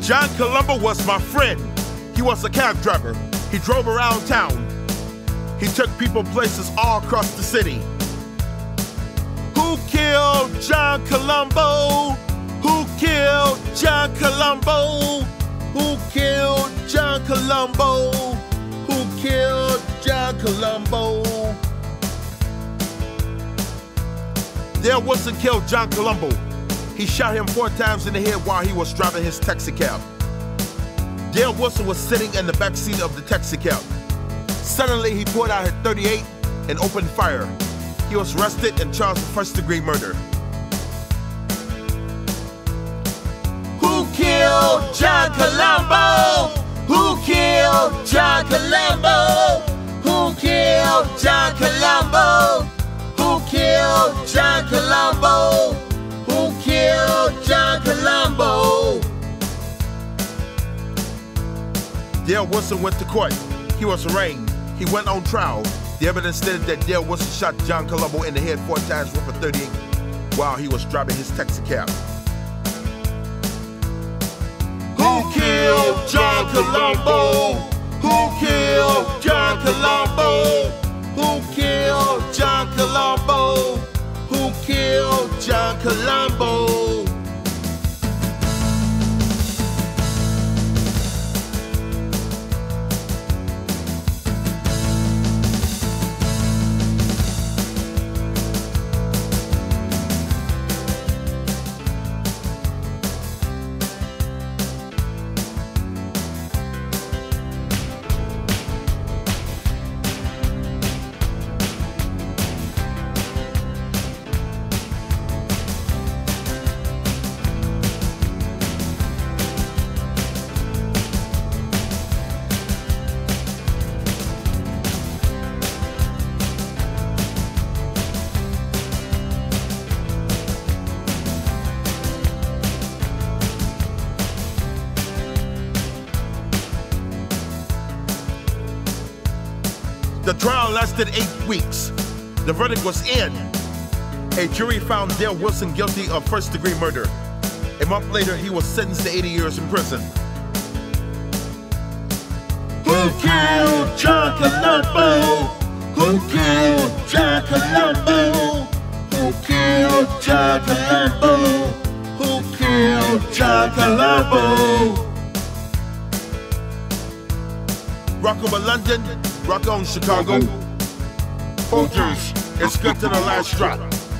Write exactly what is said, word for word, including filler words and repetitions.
John Columbo was my friend. He was a cab driver. He drove around town. He took people places all across the city. Who killed John Columbo? Who killed John Columbo? Who killed John Columbo? Who killed John Columbo? Dale Wilson killed John Columbo. He shot him four times in the head while he was driving his taxi cab. Dale Wilson was sitting in the back seat of the taxi cab. Suddenly, he pulled out his thirty-eight and opened fire. He was arrested and charged with first-degree murder. Who killed John Columbo? Who killed John Columbo? Who killed John Columbo? Who killed John Columbo? Who killed John Columbo? Dale Wilson went to court. He was arraigned. He went on trial. The evidence stated that Dale Wilson shot John Columbo in the head four times with a thirty-eight while he was driving his taxi cab. Who killed John Columbo? Who killed John Columbo? Who killed John Columbo? Who killed John Columbo? The trial lasted eight weeks. The verdict was in. A jury found Dale Wilson guilty of first-degree murder. A month later, he was sentenced to eighty years in prison. Who killed John Columbo? Who killed John Columbo? Who killed John Columbo? Who killed John Columbo? Rock over London, rock on Chicago. Folgers, it's good to the last drop.